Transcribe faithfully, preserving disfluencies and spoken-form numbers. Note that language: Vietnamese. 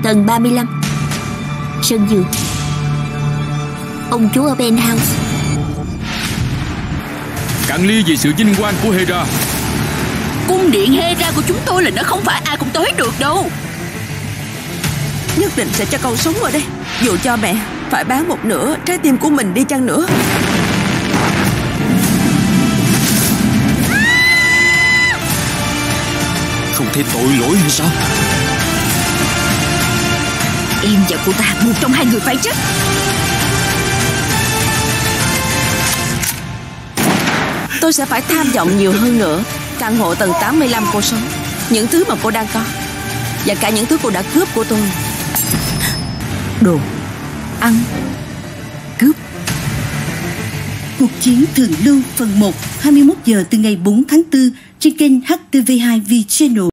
Tầng ba mươi lăm, sân vườn. Ông chú ở penthouse. Cạn ly vì sự vinh quang của Hera. Cung điện Hera của chúng tôi là nó không phải ai cũng tới được đâu. Nhất định sẽ cho con sống ở đây, dù cho mẹ phải bán một nửa trái tim của mình đi chăng nữa. Không thấy tội lỗi hay sao? Em và cô ta, một trong hai người phải chết. Tôi sẽ phải tham vọng nhiều hơn nữa. Căn hộ tầng tám mươi lăm cô sống, những thứ mà cô đang có, và cả những thứ cô đã cướp của tôi. Đồ ăn cướp. Cuộc chiến Thượng Lưu phần một, hai mươi mốt giờ từ ngày bốn tháng tư trên kênh H T V hai V Channel.